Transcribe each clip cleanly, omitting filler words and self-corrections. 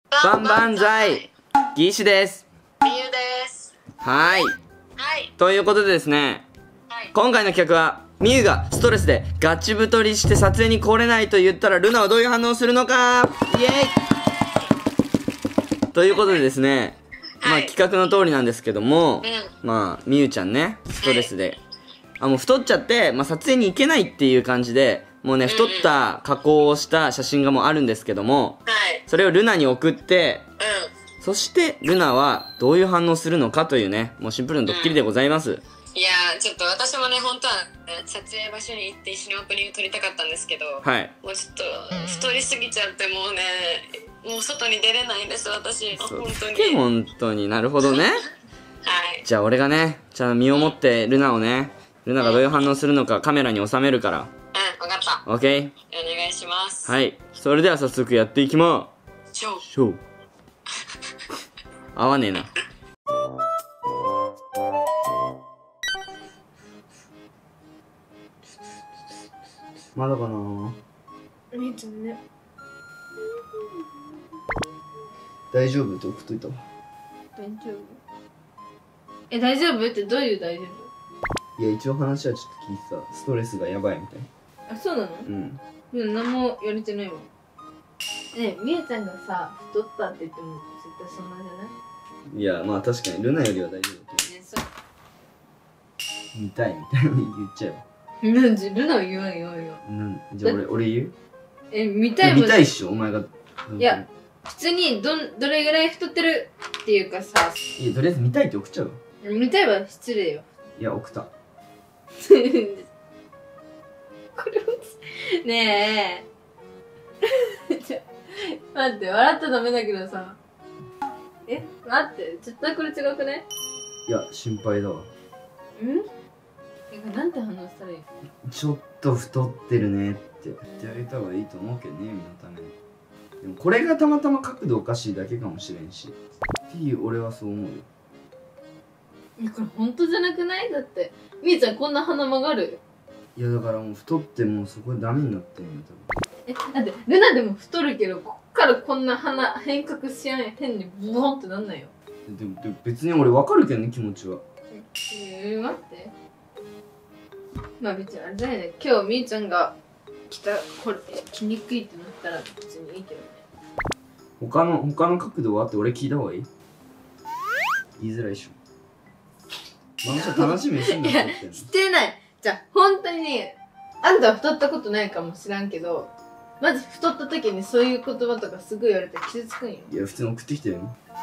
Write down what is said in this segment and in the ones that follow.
バンバンザイギシです。 みゆです。 はい。ということでですね、今回の企画は、みゆがストレスでガチ太りして撮影に来れないと言ったらルナはどういう反応をするのか、イエーイということでですね、企画の通りなんですけども、みゆちゃんね、ストレスで、もう太っちゃって、撮影に行けないっていう感じで、もうね、太った加工をした写真がもうあるんですけども、それをルナに送って、そしてルナはどういう反応するのかというね、もうシンプルなドッキリでございます。 いやー、ちょっと私もね、本当は、撮影場所に行って一緒にオープニング撮りたかったんですけど、もうちょっと太りすぎちゃってもうね、もう外に出れないんです、私。 本当になるほどね。じゃあ俺がね、身をもってルナがどういう反応するのかカメラに収めるから。 わかった。 オッケー。 お願いします。 はい。それでは早速やっていきましょう。合わねえな。まだかな。 みゆちゃんね。 大丈夫って送っといたわ。 大丈夫？大丈夫ってどういう大丈夫？ いや、一応話はちょっと聞いてた。ストレスがやばいみたいな。 あ、そうなの？うん。何も言われてないもん。みゆちゃんがさ、太ったって言っても絶対そんなんじゃない？ いや、確かにルナよりは大丈夫だと思う。見たいみたいなの言っちゃえば。 なんでルナは言わんよ。 じゃあ俺言う？ 見たいもん。 見たいっしょ、お前が。 いや、普通にどれぐらい太ってるっていうかさ。 いや、とりあえず見たいって送っちゃう。 見たいは失礼よ。 いや、送った。これねえ待って、笑ったらダメだけどさ。待って、絶対これ違くね？ いや、心配だわ。 なんて反応したらいい？ ちょっと太ってるねって言ってあげた方がいいと思うけどね、身のために。でもこれがたまたま角度おかしいだけかもしれんしっていう俺はそう思うよ。 これ本当じゃなくない？だってみゆちゃんこんな鼻曲がる？ いやだからもう太ってもうそこでダメになってんよ多分。だってルナでも太るけどこっからこんな鼻変革しやん、変にブワンってなんないよ。 でも別に俺分かるけどね、気持ちは。 待って、別にあれだよね、今日みゆちゃんがこれ着にくいってなったら別にいいけどね。 他の角度はあって俺聞いた方がいい？言いづらいっしょ。楽しみにしてんだってってんの？ してない。じゃあ本当にね、あんたは太ったことないかもしらんけど、まず太った時にそういう言葉とかすぐ言われて傷つくんよ。 いや普通に送ってきてよ。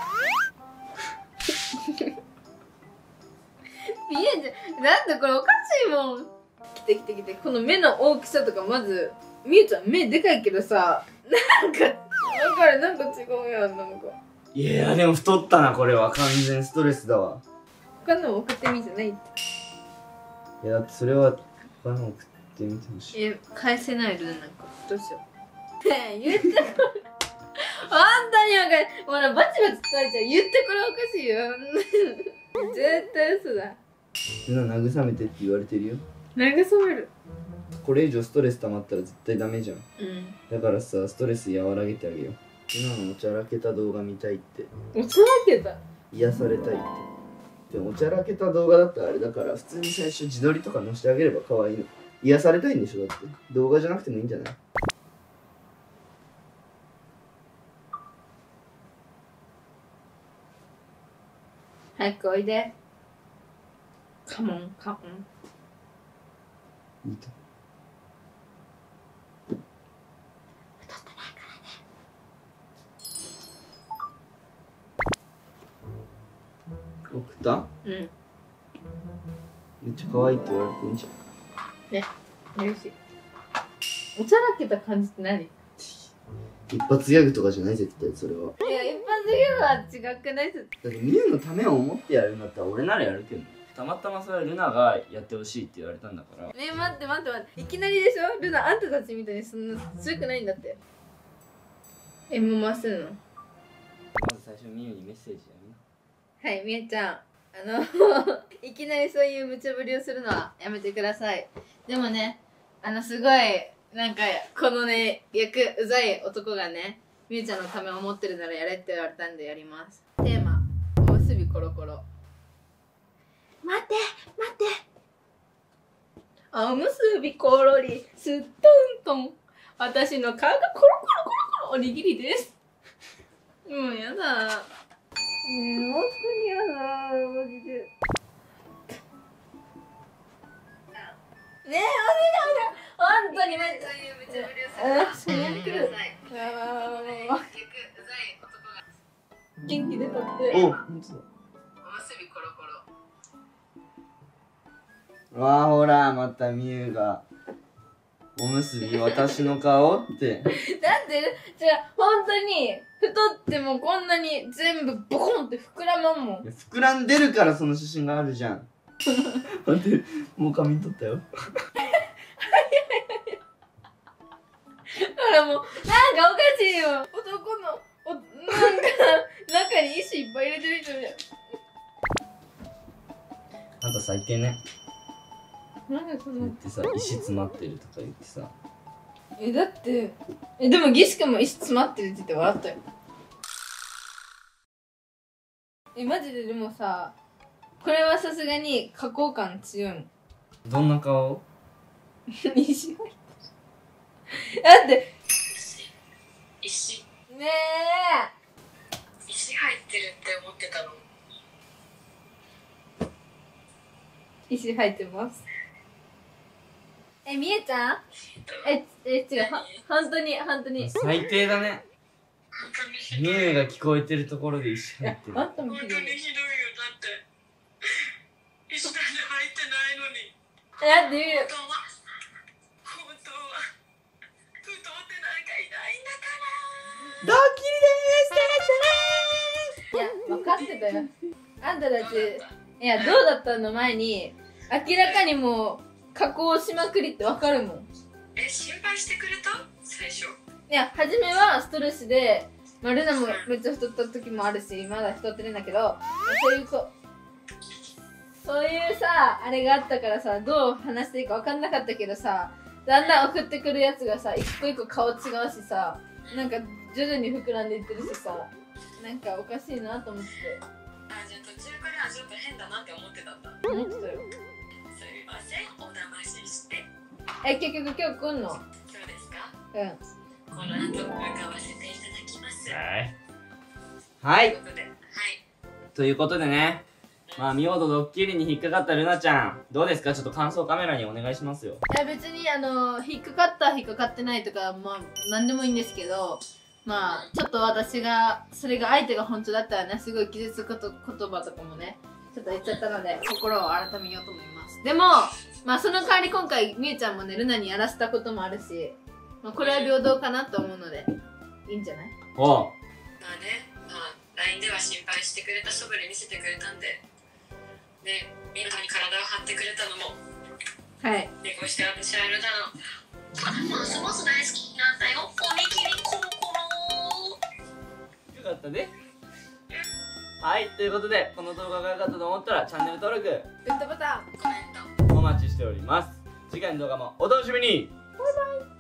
見えんじゃん。だってこれおかしいもん。来て。この目の大きさとかまず、みゆちゃん目でかいけどさ、なんか違うやん、なんか。 いやでも太ったな、これは完全ストレスだわ。 他のも送ってみじゃないって。 いやだってそれは他の送ってみてほしい。 返せないルーなんかどうしよう。言ってこれ。あんたにはほらバチバチ伝えちゃう。言ってこれおかしいよ。絶対嘘だ。 ルナ慰めてって言われてるよ。 慰める。 これ以上ストレス溜まったら絶対ダメじゃん。だからさ、ストレス和らげてあげよう。ルナのおちゃらけた動画見たいって。 おちゃらけた？ 癒されたいって。でもおちゃらけた動画だったらあれだから、普通に最初自撮りとか載せてあげれば可愛いの。癒されたいんでしょ、だって。動画じゃなくてもいいんじゃない？ 早くおいで。カモン。 いいと。 太ってないからね。 送った？めっちゃ可愛いって言われていいんじゃん。 ね、嬉しい。おちゃらけた感じって何？ 一発ギャグとかじゃない絶対それは。 いや、一発ギャグは違くない？だってミユのためを思ってやるんだったら俺ならやるけど。たまたまそれはルナがやってほしいって言われたんだから。 待っていきなりでしょ？ルナあんたたちみたいにそんな強くないんだって。もう回すの？ まず最初ミユにメッセージやるな。はい、みゆちゃん、いきなりそういう無茶ぶりをするのはやめてください。でもね、すごいなんかこのねうざい男がねみゆちゃんのためを思ってるならやれって言われたんでやります。テーマ、おむすびコロコロ。待って待って、おむすびコロリすっとんとん、私の顔がコロコロコロコロおにぎりです。もうやだ、本当にやだ、マジで。ねえ、お願い本当にめっちゃ元気出たって。 お、ほんとだ。 おむすびコロコロ。 わあ、ほら、またみゆがおむすび私の顔って。 だってじゃあ本当に太ってもこんなに全部ボコンって膨らまんもん。 膨らんでるからその写真があるじゃん。待って、もう仮眠取ったよ。 ほらもうなんかおかしいよ。男のなんか中に石いっぱい入れてる人みたい。 あんた最低ね。 なんでそんな言ってさ、石詰まってるとか言ってさ。 だってでもギシ君も石詰まってるって言って笑ったよ。マジででもさ、これはさすがに加工感強いもん。 どんな顔？ 石だって石ね石入ってるって思ってたの。 石入ってます。みえちゃん？違う、本当に最低だね。みゆが聞こえてるところで石入ってる。 本当にひどいよ。だって石なんて入ってないのに。 だってみゆ本当は太ってなんかいないんだから。 ドッキリでーす。 いや、分かってたよ。あんたたち、いや、どうだったの前に明らかにもう加工しまくりって分かるもん。 心配してくれた？最初。 いや、初めはストレスで、ルナもめっちゃ太った時もあるし、まだ太ってるんだけど、そういうさ、あれがあったからさ、どう話していいか分かんなかったけどさ、だんだん送ってくるやつがさ、一個一個顔違うしさ、なんか徐々に膨らんでいってるしさ、なんかおかしいなと思って。 じゃあ途中からちょっと変だなって思ってたんだ。 思ってたよ。 すみません、お騙しして。 結局今日来んの？ 今日ですか？ うん。 この後向かわせていただきます。 はい。 ということで、はい。 ということでね、まあ見事ドッキリに引っかかったルナちゃん、どうですか？ちょっと感想カメラにお願いしますよ。 いや別に引っかかった引っかかってないとかまあ何でもいいんですけど、まあちょっと私がそれが相手が本当だったらね、すごい傷つく言葉とかもねちょっと言っちゃったので心を改めようと思います。でもまあその代わり今回みゆちゃんもねルナにやらせたこともあるし、まあ、これは平等かなと思うのでいいんじゃない？ おう。 まあね、LINE では心配してくれた素振り見せてくれたんで、ね、みんなに体を張ってくれたのも、 はい。 で、こうして私はルナのますます大好きなんだよ、おにぎりコロコロ。 よかったね。はい、ということでこの動画が良かったと思ったらチャンネル登録、 グッドボタン、 コメントお待ちしております。次回の動画もお楽しみに。 バイバイ。